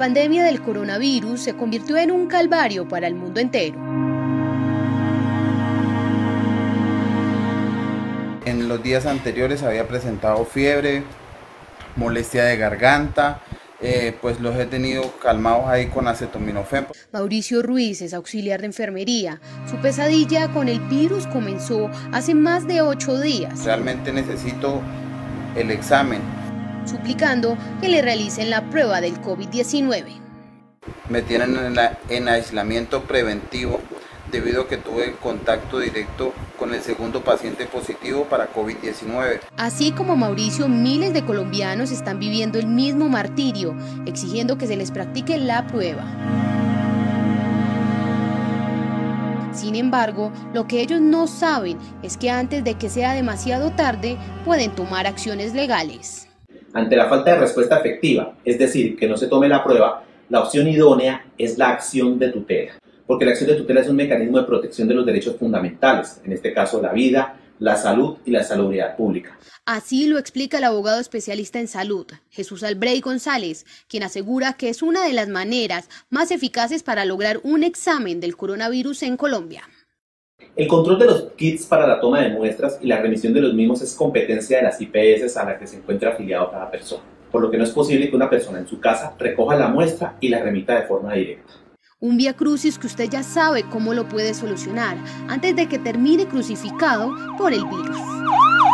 La pandemia del coronavirus se convirtió en un calvario para el mundo entero. En los días anteriores había presentado fiebre, molestia de garganta, pues los he tenido calmados ahí con acetaminofén. Mauricio Ruiz es auxiliar de enfermería. Su pesadilla con el virus comenzó hace más de 8 días. Realmente necesito el examen. Suplicando que le realicen la prueba del COVID-19. Me tienen en aislamiento preventivo debido a que tuve contacto directo con el segundo paciente positivo para COVID-19. Así como Mauricio, miles de colombianos están viviendo el mismo martirio, exigiendo que se les practique la prueba. Sin embargo, lo que ellos no saben es que antes de que sea demasiado tarde, pueden tomar acciones legales. Ante la falta de respuesta efectiva, es decir, que no se tome la prueba, la opción idónea es la acción de tutela, porque la acción de tutela es un mecanismo de protección de los derechos fundamentales, en este caso la vida, la salud y la salubridad pública. Así lo explica el abogado especialista en salud, Jesús Albrey González, quien asegura que es una de las maneras más eficaces para lograr un examen del coronavirus en Colombia. El control de los kits para la toma de muestras y la remisión de los mismos es competencia de las IPS a las que se encuentra afiliado cada persona, por lo que no es posible que una persona en su casa recoja la muestra y la remita de forma directa. Un viacrucis que usted ya sabe cómo lo puede solucionar antes de que termine crucificado por el virus.